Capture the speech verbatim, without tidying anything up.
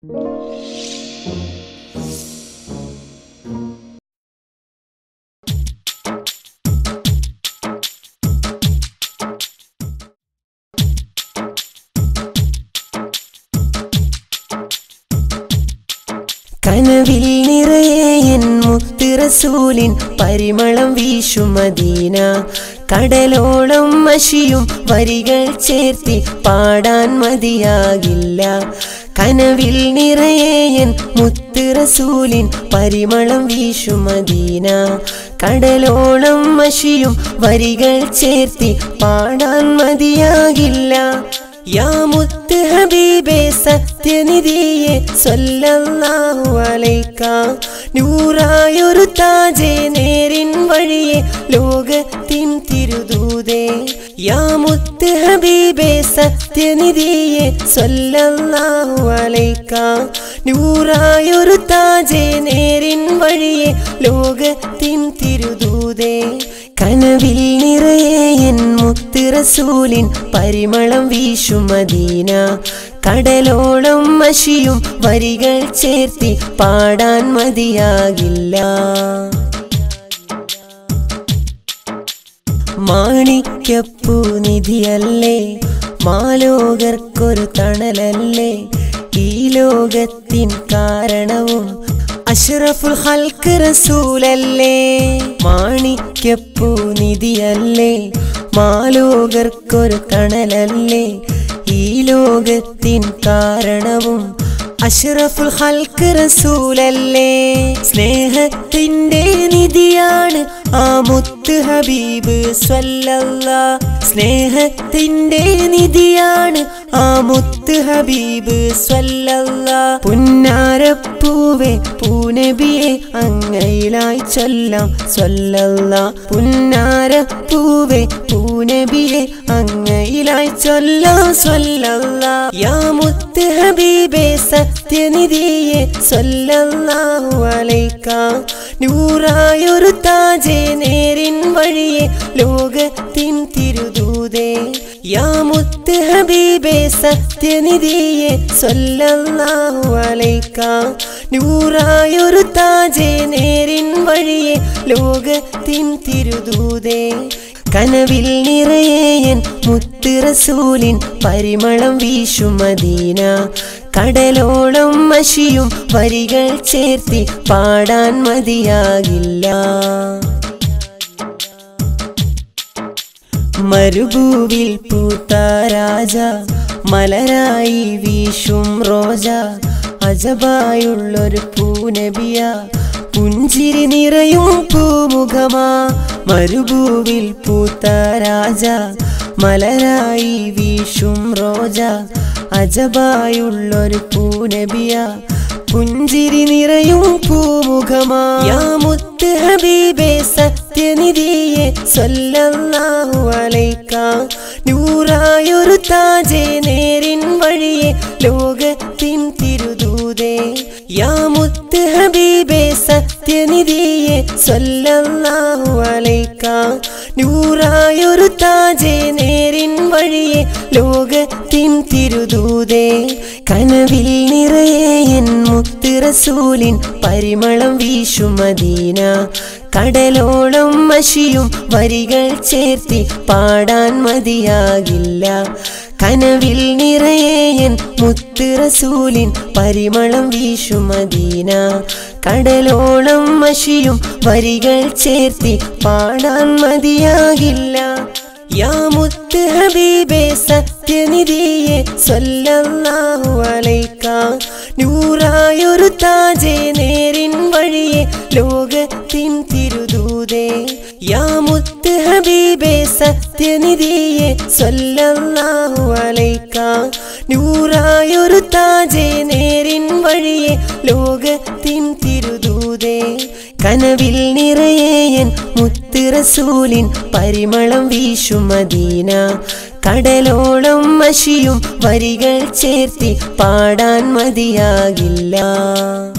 കനവിൽ നിറയെ എൻ മുത്ത് റസൂലിൻ പരിമളം വീശും മദീന കടലോളം മഷിയും വരികൾ ചേർത്തി പാടാൻ മതിയാകില്ല കനവിൽ നിറയെ എൻ മുത്ത് റസൂലിൻ പരിമളം വീശും മദീന കടലോളം മഷിയും വരികൾ ചേർത്തി പാടാൻ മതിയാകില്ല യാ മുത്ത് ഹബീബേ സത്യനിധിയെ സ്വല്ലല്ലാഹു അലൈക നൂറായൊരു താജേ നേരിൻ വഴിയെ ലോകത്തിൻ തിരുദൂതേ യാ മുത്ത് ഹബീബേ സത്യനിധിയെ സ്വല്ലല്ലാഹു അലൈക നൂറായൊരു താജേ നേരിൻ വഴിയെ ലോകത്തിൻ തിരുദൂതേ കനവിൽ നിറയെ എൻ മുത്ത് റസൂലിൻ പരിമളം വീശും മദീന കടലോളം മഷിയും വരികൾ ചേർത്തി പാടാൻ മതിയാകില്ല മാണിക്യപ്പൂ നിധിയല്ലേ മാലോകർക്കൊരു തണലല്ലേ ഈ ലോകത്തിൻ കാരണവും അഷ്റഫുൽ ഖൽഖ് റസൂലല്ലേ മാണിക്യപ്പൂ നിധിയല്ലേ മാലോകർക്കൊരു തണലല്ലേ ഈ ലോകത്തിൻ കാരണവും അഷ്റഫുൽ ഖൽഖ് റസൂലല്ലേ സ്നേഹത്തിന്റെ നിധിയാണ് ആ മുത്ത് ഹബീബ് സ്വല്ലല്ലാഹ് സ്നേഹത്തിന്റെ നിധിയാണ് ആ മുത്ത് ഹബീബ് സ്വല്ലല്ലാഹ് പുന്നാരപ്പൂവേ പൂനബിയെ അങ്ങയിലായി ചൊല്ലാം സ്വല്ലല്ലാഹ് പുന്നാരപ്പൂവേ പൂനബിയെ അങ്ങയിലായി ചൊല്ലാം സ്വല്ലല്ലാഹ് യാ മുത്ത് ഹബീബേ സത്യനിധിയെ സ്വല്ലല്ലാഹു അലൈക നൂറായൊരു താജേ നേരിൻ വഴിയെ ലോകത്തിൻ തിരുദൂതേ യാ മുത്ത് ഹബീബേ സത്യനിധിയെ സ്വല്ലല്ലാഹു അലൈക നൂറായൊരു താജേ നേരിൻ വഴിയെ ലോകത്തിൻ തിരുദൂതേ കനവിൽ നിറയെ എൻ മുത്ത് റസൂലിൻ പരിമളം വീശും മദീന കടലോളം മഷിയും വരികൾ ചേർത്തി പാടാൻ മതിയാകില്ല മരുഭൂവിൽ പൂത്ത രാജ മലരായി വീശും റോജ അജബായുള്ളൊരു പൂനബിയ പുഞ്ചിരി നിറയും പൂമുഖമാ മരുഭൂവിൽ പൂത്ത രാജ മലരായി വീശും റോജ അജബായുള്ളൊരു പൂനബിയ പുഞ്ചിരി നിറയും പൂമുഖമാ യാ മുത്ത് ഹബീബേ സത്യനിധിയെ സ്വല്ലല്ലാഹു അലൈക നൂറായൊരു താജേ നേരിൻ വഴിയെ ലോകത്തിൻ തിരുദൂതേ യാ മുത്ത് ഹബീബേ സത്യനിധിയെ സ്വല്ലല്ലാഹു അലൈക നൂറായൊരു താജേ നേരിൻ വഴിയെ ലോകത്തിൻ തിരുദൂതേ കനവിൽ നിറയെ എൻ മുത്ത് റസൂലിൻ പരിമളം വീശും മദീന കടലോളം മഷിയും വരികൾ ചേർത്തി പാടാൻ മതിയാകില്ല കനവിൽ നിറയെ എൻ മുത്ത് റസൂലിൻ പരിമളം വീശും മദീന കടലോളം മഷിയും വരികൾ ചേർത്തി പാടാൻ മതിയാകില്ല യാ മുത്ത് ഹബീബേ സത്യനിധിയെ സ്വല്ലല്ലാഹു അലൈക നൂറായൊരു താജേ നേരിൻ വഴിയെ ലോകത്തിൻ തിരുദൂതേ യാ മുത്ത് ഹബീബേ സത്യനിധിയെ സ്വല്ലല്ലാഹു അലൈക നൂറായൊരു താജേ നേരിൻ വഴിയെ ലോകത്തിൻ തിരുദൂതേ കനവിൽ നിറയെ എൻ മുത്ത് റസൂലിൻ പരിമളം വീശും മദീന കടലോളം മഷിയും വരികൾ ചേർത്തി പാടാൻ മതിയാകില്ല.